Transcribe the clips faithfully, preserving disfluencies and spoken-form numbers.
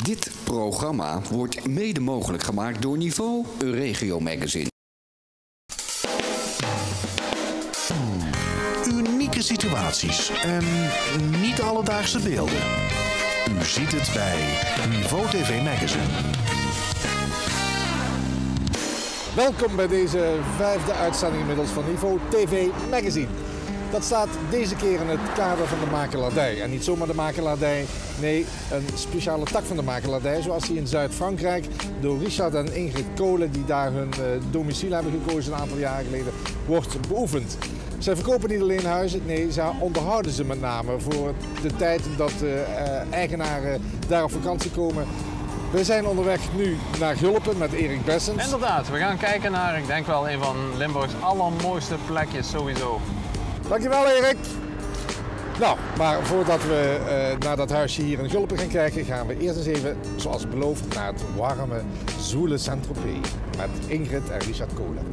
Dit programma wordt mede mogelijk gemaakt door Niveau, Euregio Magazine. Unieke situaties en niet alledaagse beelden. U ziet het bij Niveau T V Magazine. Welkom bij deze vijfde uitzending inmiddels van Niveau T V Magazine. Dat staat deze keer in het kader van de makelaardij. En niet zomaar de makelaardij, nee, een speciale tak van de makelaardij. Zoals die in Zuid-Frankrijk door Richard en Ingrid Kolen, die daar hun uh, domicilie hebben gekozen een aantal jaren geleden, wordt beoefend. Zij verkopen niet alleen huizen, nee, ze onderhouden ze met name voor de tijd dat uh, uh, eigenaren daar op vakantie komen. We zijn onderweg nu naar Gulpen met Erik Bessens. Inderdaad, we gaan kijken naar, ik denk wel, een van Limburgs allermooiste plekjes sowieso. Dankjewel Erik. Nou, maar voordat we uh, naar dat huisje hier in Gulpen gaan kijken, gaan we eerst eens even, zoals beloofd, naar het warme, zoele Saint-Tropez met Ingrid en Richard Kolen.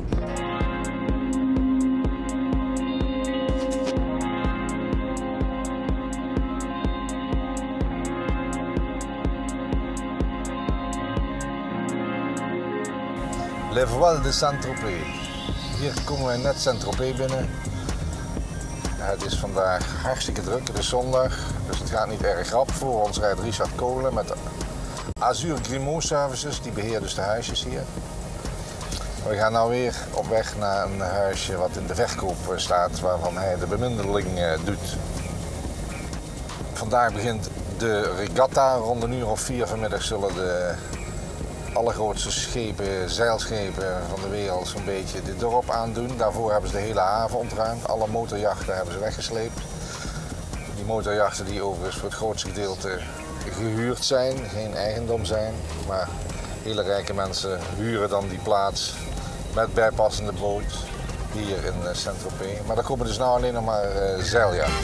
Le Voile de Saint-Tropez. Hier komen wij net Saint-Tropez binnen. Ja, het is vandaag hartstikke druk, het is zondag, dus het gaat niet erg rap. Voor ons rijdt Richard Kolen met Azur Grimaud Services, die beheert dus de huisjes hier. We gaan nou weer op weg naar een huisje wat in de verkoop staat, waarvan hij de bemiddeling doet. Vandaag begint de regatta, rond een uur of vier vanmiddag zullen de allergrootste schepen, zeilschepen van de wereld zo'n beetje dit dorp aandoen. Daarvoor hebben ze de hele haven ontruimd. Alle motorjachten hebben ze weggesleept. Die motorjachten die overigens voor het grootste gedeelte gehuurd zijn, geen eigendom zijn. Maar hele rijke mensen huren dan die plaats met bijpassende boot hier in Saint-Tropez. Maar daar komen dus nou alleen nog maar uh, zeiljachten.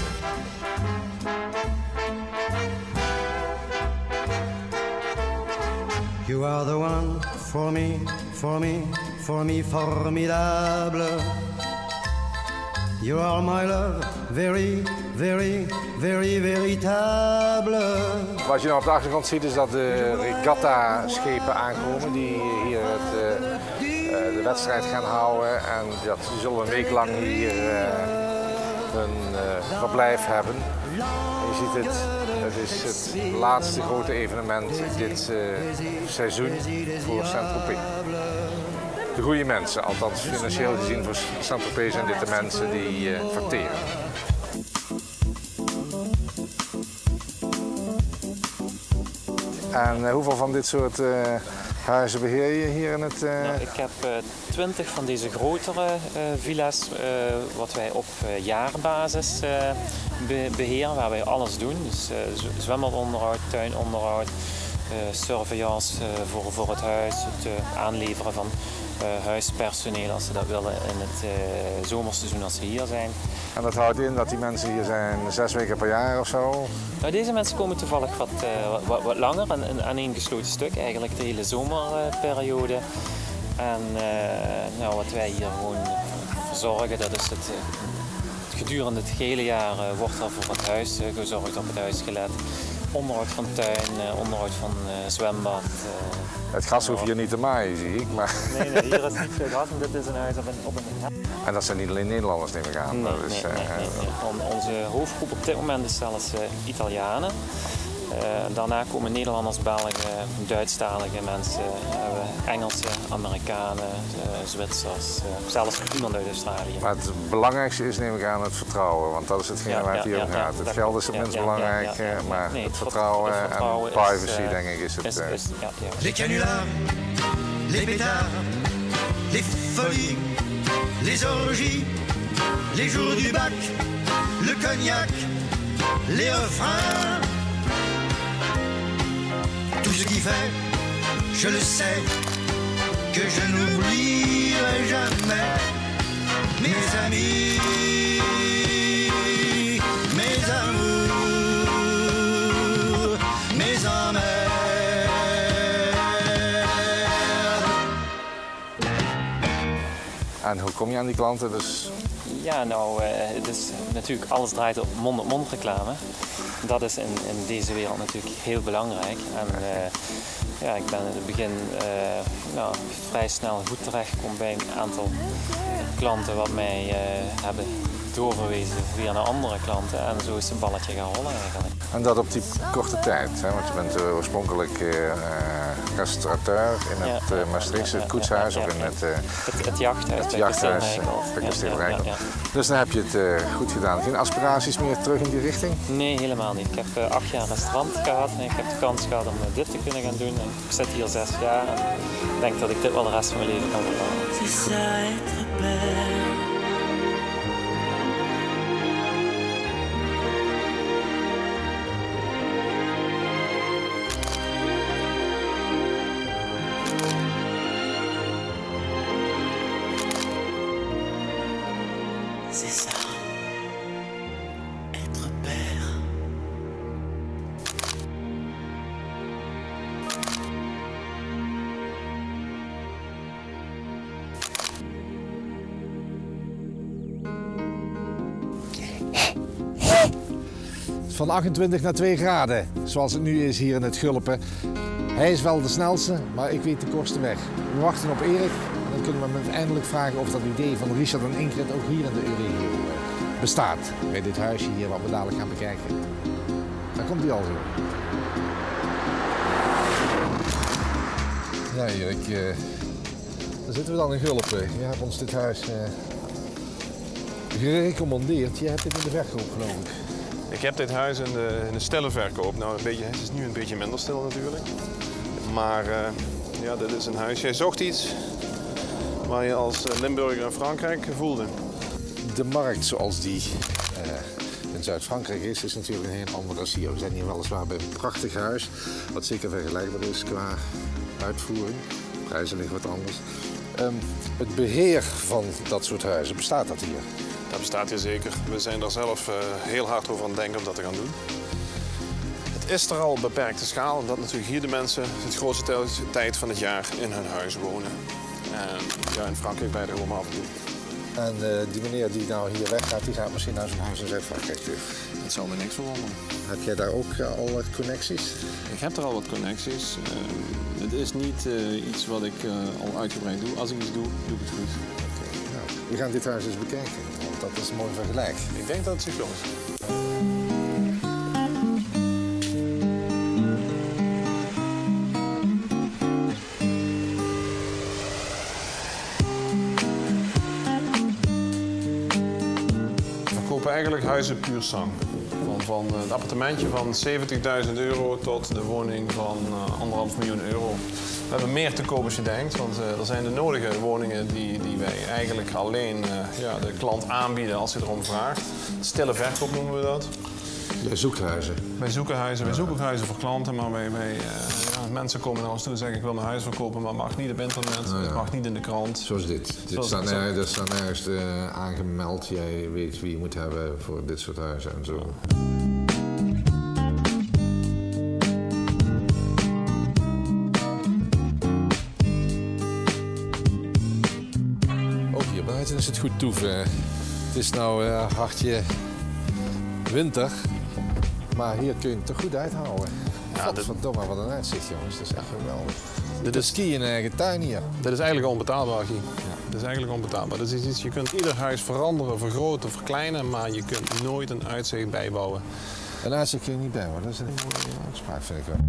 You are the one for me, for me, for me formidable. You are my love, very, very, very, veritable. Wat je nou op de achtergrond ziet is dat de regatta-schepen aankomen die hier het, uh, de wedstrijd gaan houden. En dat, die zullen een week lang hier uh, hun uh, verblijf hebben. En je ziet het. Het is het laatste grote evenement dit uh, seizoen voor Saint-Tropez. De goede mensen, althans financieel gezien voor Saint-Tropez zijn dit de mensen die uh, facteren. En uh, hoeveel van dit soort uh, huizen beheer je hier in het... Uh... Nou, ik heb twintig uh, van deze grotere uh, villa's, uh, wat wij op uh, jaarbasis uh, be beheren, waar wij alles doen. Dus uh, zwembadonderhoud, tuinonderhoud, uh, surveillance uh, voor, voor het huis, het uh, aanleveren van uh, huispersoneel als ze dat willen in het uh, zomerseizoen als ze hier zijn. En dat houdt in dat die mensen hier zijn zes weken per jaar of zo? Nou, deze mensen komen toevallig wat, uh, wat, wat langer, aan een aaneengesloten stuk, eigenlijk de hele zomerperiode. En uh, nou, wat wij hier gewoon verzorgen, dat is het, uh, gedurende het hele jaar uh, wordt er voor het huis uh, gezorgd, op het huis gelet. Onderhoud van tuin, uh, onderhoud van uh, zwembad. Uh, het gras hoef je hier niet te maaien, zie ik. Maar... Nee, nee, hier is niet veel gras en dit is een huis op een, op een... En dat zijn niet alleen Nederlanders, neem ik aan. Nee, dus, nee, nee, nee, nee. Onze hoofdgroep op dit moment is zelfs uh, Italianen. Uh, daarna komen Nederlanders, Belgen, Duitsstalige mensen, uh, Engelsen, Amerikanen, uh, Zwitsers, uh, zelfs iemand uit Australië. Maar het belangrijkste is, neem ik aan, het vertrouwen, want dat is hetgeen ja, waar het hier ja, om gaat. Ja, het geld is het minst ja, belangrijk, ja, ja, ja, ja. maar nee, het, vertrouwen het vertrouwen en privacy, is, uh, denk ik, is het. Is, is, ja, ja. Les canulars, les pétards, les folies, les orgies, les jours du bac, le cognac, les refrains. Tout ce qui fait, je le sais, que je n'oublierai jamais mes amis, mes amours, mes emmerdes. En hoe kom je aan die klanten? Dus Ja, nou, uh, het is natuurlijk alles draait op mond-op-mond reclame. Dat is in, in deze wereld natuurlijk heel belangrijk. En uh, ja, ik ben in het begin uh, nou, vrij snel goed terechtgekomen bij een aantal klanten wat mij uh, hebben doorverwezen weer naar andere klanten. En zo is het balletje gaan rollen eigenlijk. En dat op die korte tijd, hè? Want je bent uh, oorspronkelijk uh, restaurateur in het ja, uh, Maastrichtse ja, ja, koetshuis ja, ja, ja, ja. of in het, uh, het, het jachthuis het jachthuis bij Kasteel Rijkel. Ja, ja, ja. Dus dan heb je het uh, goed gedaan. Geen aspiraties meer terug in die richting? Nee, helemaal niet. Ik heb uh, acht jaar een restaurant gehad en ik heb de kans gehad om uh, dit te kunnen gaan doen. En ik zit hier zes jaar en ik denk dat ik dit wel de rest van mijn leven kan volhouden. C'est ça, être père. Van achtentwintig naar twee graden, zoals het nu is hier in het Gulpen. Hij is wel de snelste, maar ik weet de kortste weg. We wachten op Erik. Dan kunnen we hem uiteindelijk vragen of dat idee van Richard en Ingrid ook hier in de regio bestaat. Bij dit huisje hier wat we dadelijk gaan bekijken. Daar komt hij al zo. Ja Erik, uh, daar zitten we dan in Gulpen. Je hebt ons dit huis uh, gerecommandeerd. Je hebt dit in de verkoop geloof ik. Ik heb dit huis in de, in de stille verkoop. Nou, een beetje, het is nu een beetje minder stil natuurlijk. Maar uh, ja, dit is een huis. Jij zocht iets waar je als Limburger in Frankrijk voelde. De markt zoals die uh, in Zuid-Frankrijk is, is natuurlijk een heel andere als hier. We zijn hier weliswaar bij een prachtig huis, wat zeker vergelijkbaar is qua uitvoering. Prijzen liggen wat anders. Um, het beheer van dat soort huizen, bestaat dat hier? Dat bestaat hier zeker. We zijn daar zelf uh, heel hard over aan het denken om dat te gaan doen. Het is er al op beperkte schaal, omdat natuurlijk hier de mensen het grootste tijd van het jaar in hun huis wonen. En ja, in Frankrijk ben je er gewoon af en toe. En uh, die meneer die nou hier weggaat, die gaat misschien naar zijn huis in Zuid-Frankrijk terug. Dat zou me niks verwonderen. Heb jij daar ook uh, al uh, connecties? Ik heb er al wat connecties. Uh, het is niet uh, iets wat ik uh, al uitgebreid doe. Als ik iets doe, doe ik het goed. Okay. Nou, we gaan dit huis eens bekijken, want dat is een mooi vergelijk. Ik denk dat het zich is. Eigenlijk huizen puur sang. Van, van het appartementje van zeventigduizend euro tot de woning van uh, anderhalf miljoen euro. We hebben meer te koop als je denkt, want uh, er zijn de nodige woningen die, die wij eigenlijk alleen uh, ja, de klant aanbieden als hij erom vraagt. Stille verkoop noemen we dat. Jij zoekt huizen? Wij zoeken huizen, wij zoeken ook huizen voor klanten, maar wij, wij, uh, ja, mensen komen naar ons toe en zeggen ik wil mijn huis verkopen, maar het mag niet op internet, oh, ja. Het mag niet in de krant. Zoals dit. Dit Zoals staat nergens, dat staat nergens uh, aangemeld, jij weet wie je moet hebben voor dit soort huizen en zo. Ook hier buiten is het goed toeven. Het is nou uh, hartje winter. Maar hier kun je het toch goed uithouden. Ja, verdomme, wat een uitzicht jongens, dat is echt geweldig. Dit is skiën in eigen tuin hier. Dit is eigenlijk onbetaalbaar, Guy. Ja. Dit is eigenlijk onbetaalbaar. Dat is iets, je kunt ieder huis veranderen, vergroten, verkleinen, maar je kunt nooit een uitzicht bijbouwen. Een uitzicht kun je niet bijbouwen, dat is een mooie uitspraak vind ik wel.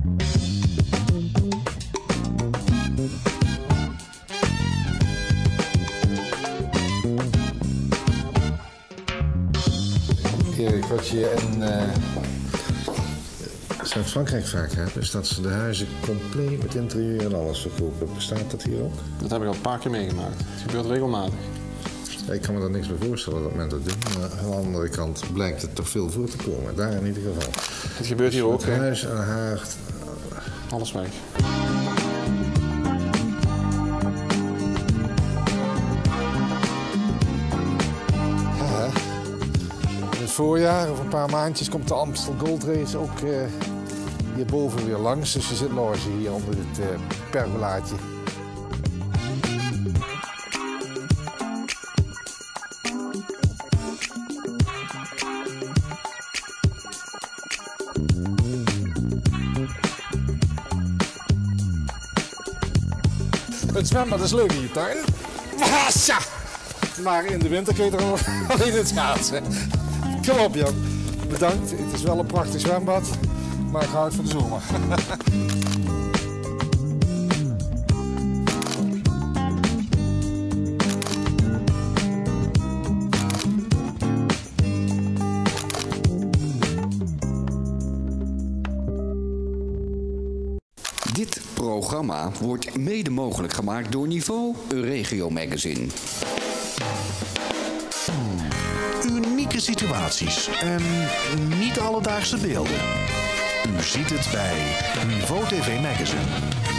Erik, wat je in uh, Zuid-Frankrijk vaak hebt, is dat ze de huizen compleet met interieur en alles verkopen. Bestaat dat hier ook? Dat heb ik al een paar keer meegemaakt. Het gebeurt regelmatig. Ja, ik kan me daar niks bij voorstellen dat men dat doet, maar aan de andere kant blijkt het toch veel voor te komen. Daar in ieder geval. Het gebeurt hier ook. Het huis en haard. Alles weg. Voorjaar, over een paar maandjes, komt de Amstel Gold Race ook uh, hierboven weer langs. Dus je zit loge hier onder dit uh, pergolaatje. Het zwembad is leuk in je tuin. Wassa! Maar in de winter kun je er alleen het schaatsen. Kom op Jan. Bedankt. Het is wel een prachtig zwembad. Maar ik hou het voor de zomer. Dit programma wordt mede mogelijk gemaakt door Niveau Euregio Magazine. Unieke situaties en niet alledaagse beelden. U ziet het bij Niveau T V Magazine.